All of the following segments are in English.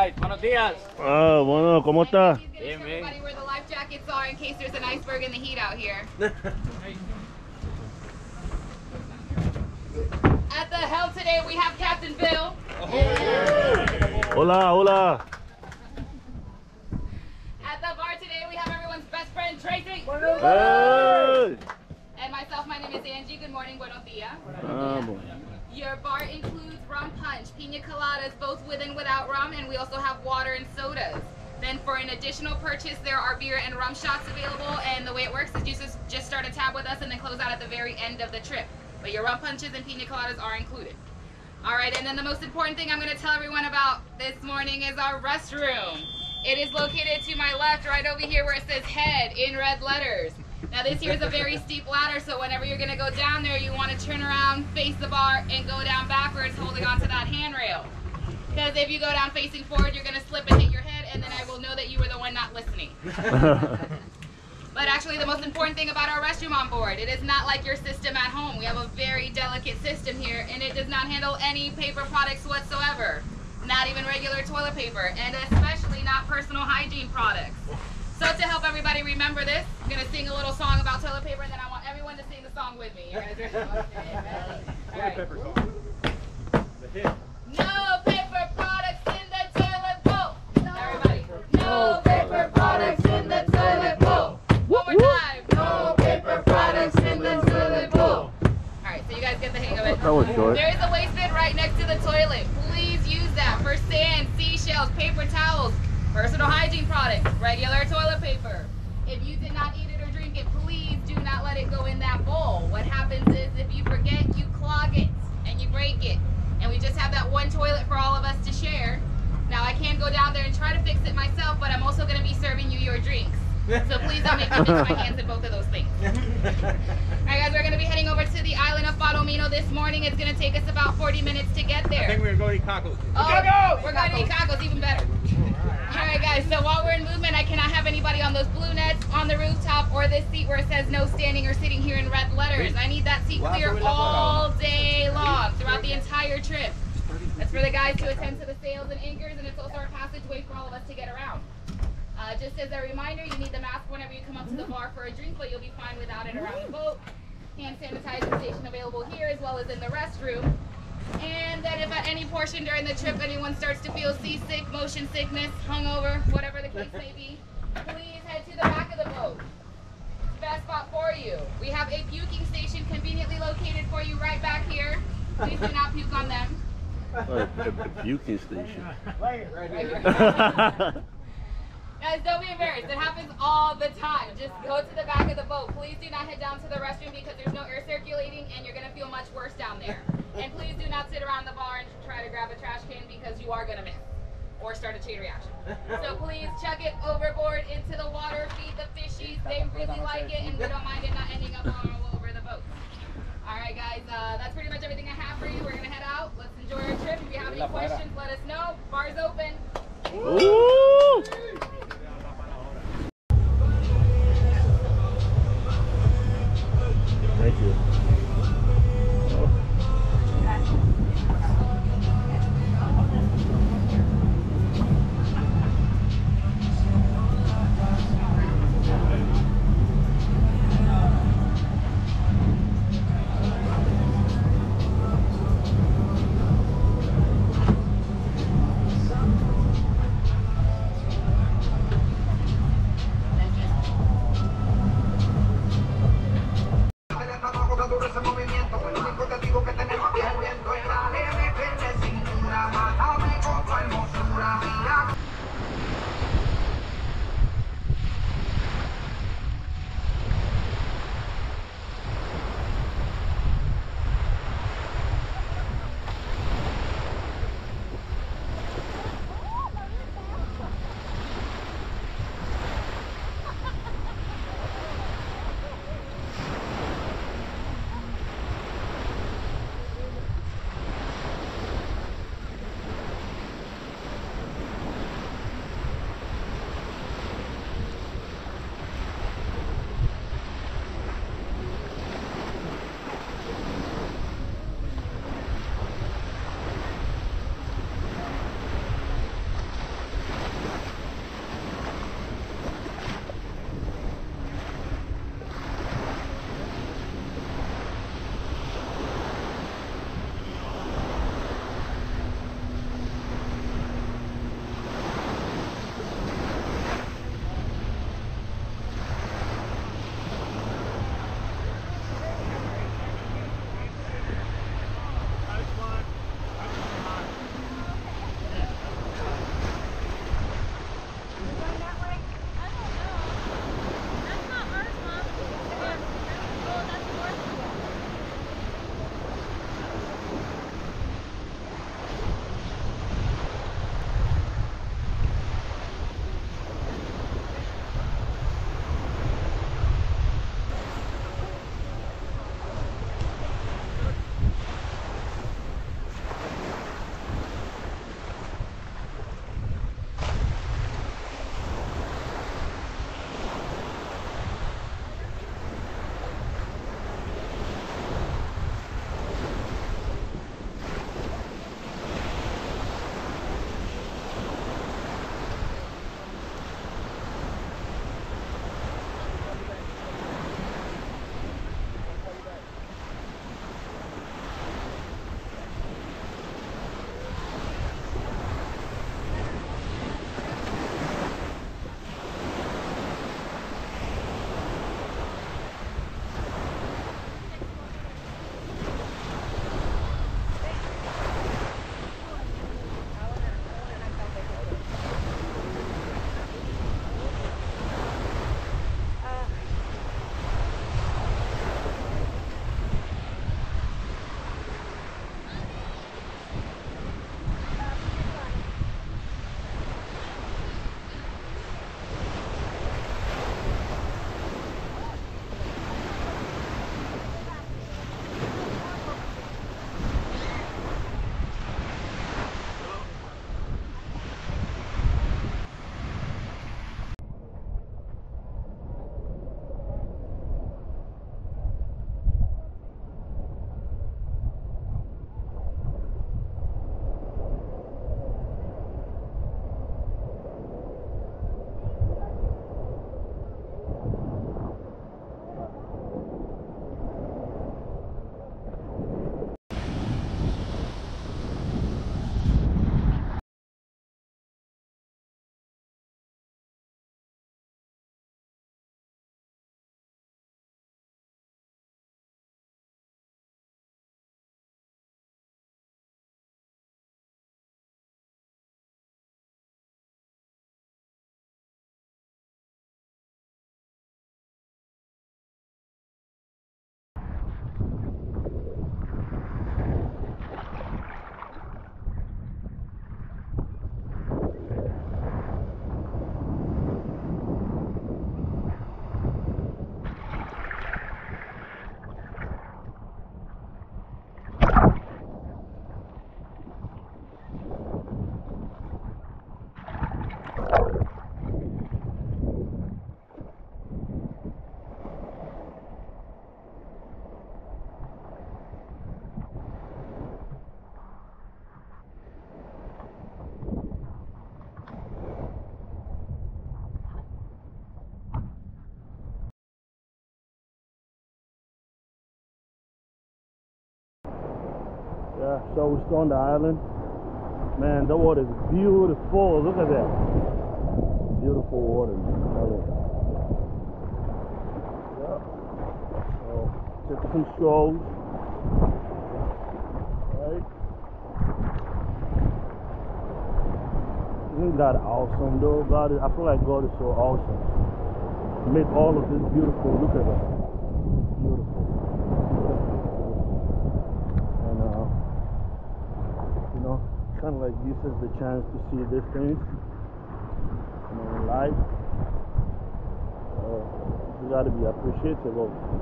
guys. Buenos días. Ah, bueno, ¿cómo está? Bien, Show bien. everybody where the life jackets are in case there's an iceberg in the heat out here. At the helm today we have Captain Bill. Hola, hola. At the bar today we have everyone's best friend Tracy. Hey. And myself, my name is Angie. Good morning, buenos dias. Ah, bueno. Your bar includes rum punch, pina coladas, both with and without rum, and we also have water and sodas. Then for an additional purchase, there are beer and rum shots available, and the way it works is you just start a tab with us and then close out at the very end of the trip. But your rum punches and pina coladas are included. All right, and then the most important thing I'm going to tell everyone about this morning is our restroom. It is located to my left, right over here where it says head in red letters. Now this here is a very steep ladder, so whenever you're going to go down there, you want to turn around, face the bar, and go down backwards holding onto that handrail. Because if you go down facing forward, you're going to slip and hit your head, and then I will know that you were the one not listening. But actually, the most important thing about our restroom on board, it is not like your system at home. We have a very delicate system here, and it does not handle any paper products whatsoever. Not even regular toilet paper, and especially not personal hygiene products. So to help everybody remember this, I'm going to sing a little song about toilet paper, and then I want everyone to sing the song with me. You guys ready? Okay, ready? All right. No paper products in the toilet bowl. Everybody. No paper products in the toilet bowl. One more time. No paper products in the toilet bowl. All right, so you guys get the hang of it. That was short. There is a waste bin right next to the toilet. Please use that for sand, seashells, paper towels, personal hygiene products, regular toilet paper. If you did not eat it or drink it, please do not let it go in that bowl. What happens is if you forget, you clog it and you break it. And we just have that one toilet for all of us to share. Now I can go down there and try to fix it myself, but I'm also going to be serving you your drinks. So please don't make me mix my hands in both of those things. Alright guys, we're going to be heading over to the island of Palomino this morning. It's going to take us about 40 minutes to get there. I think we're going to go eat tacos. Oh, we're going to eat tacos, even better. Alright guys, so while we're in movement, I cannot have anybody on those blue nets, on the rooftop, or this seat where it says no standing or sitting here in red letters. I need that seat clear all day long, throughout the entire trip. That's for the guys to attend to the sails and anchors, and it's also our passageway for all of us to get around. Just as a reminder, you need the mask whenever you come up to the bar for a drink, but you'll be fine without it around the boat. Hand sanitizer station available here as well as in the restroom. And then if at any portion during the trip anyone starts to feel seasick, motion sickness, hungover, whatever the case may be, please head to the back of the boat. It's the best spot for you. We have a puking station conveniently located for you right back here. Please do not puke on them. A puking station. Right here. Guys, don't be embarrassed. It happens all the time. Just go to the back of the boat. Please do not head down to the restroom because there's no air circulating and you're going to feel much worse down there. And please do not sit around the bar and try to grab a trash can because you are going to miss or start a chain reaction. So please chuck it overboard into the water, feed the fishies. They really like it and we don't mind it not ending up all over the boat. All right, guys, that's pretty much everything I have for you. We're going to head out. Let's enjoy our trip. If you have any questions, let us know. Bar's open. Ooh. Thank you. Yeah, so we're still on the island. Man, the water is beautiful. Look at that. Beautiful water, man. Yeah. So, took some strolls. Right? Isn't God awesome, though? I feel like God is so awesome. He made all of this beautiful. Look at that. Beautiful. And, you know, kind of like gives us the chance to see these things, you know, in life. You got to be appreciative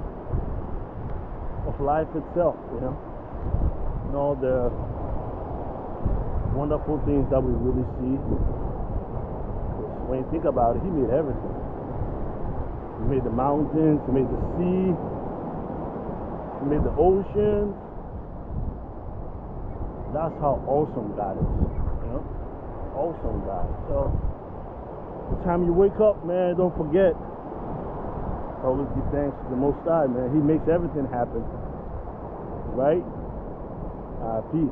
of life itself, you know. And all the wonderful things that we really see. When you think about it, He made everything. He made the mountains, He made the sea, He made the oceans. That's how awesome God is, you know? Awesome God. So, the time you wake up, man, don't forget. Always give thanks to the Most High, man. He makes everything happen. Right? Peace.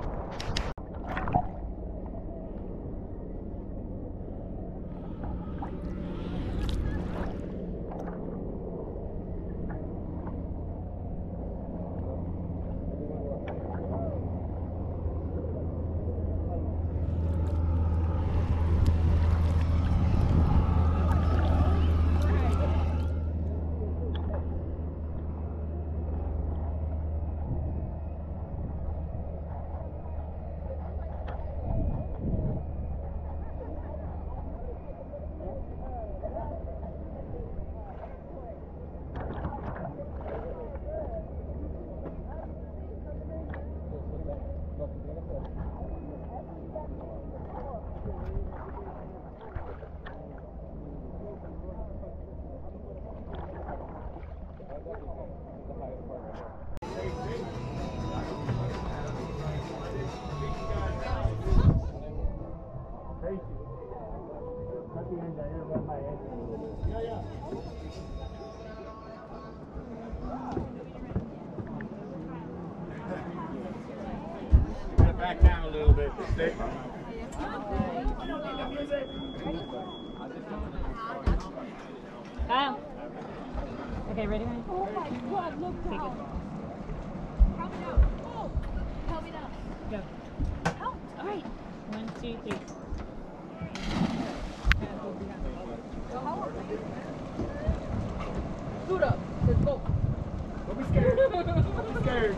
Back down a little bit. Stay. Kyle. Okay, ready, honey? Oh my God, look Take down. it. Help me down. Oh, help me down. Go. Help. All right. 1, 2, 3. Suit up. Let's go. Don't be scared. Don't be scared.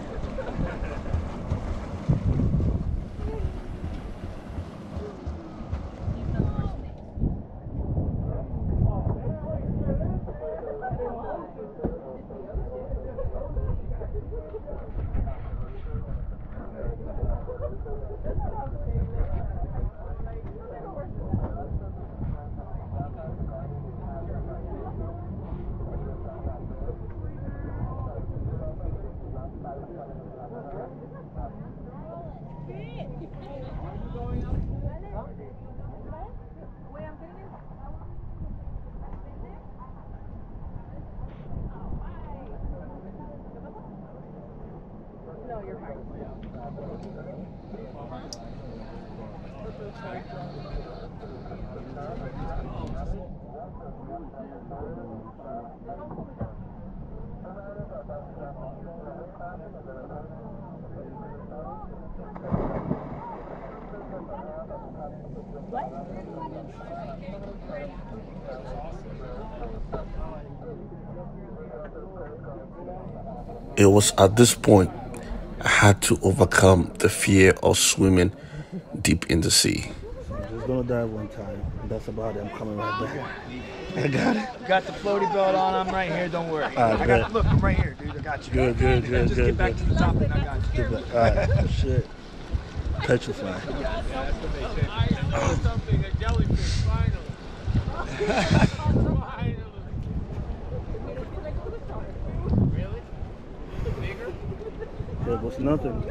It was at this point I had to overcome the fear of swimming deep in the sea. I'm just gonna dive one time. That's about it. I'm coming right back. I got it. Got the floaty belt on. I'm right here. Don't worry. I got. Look, I'm right here, dude. I got you. Good. Just get back to the top, and I got you. Alright, shit. Petrified. Something, a jellyfish, finally. Finally. Really? Bigger? It was nothing.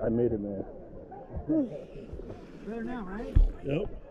I made it, man. Better now, right? Yep.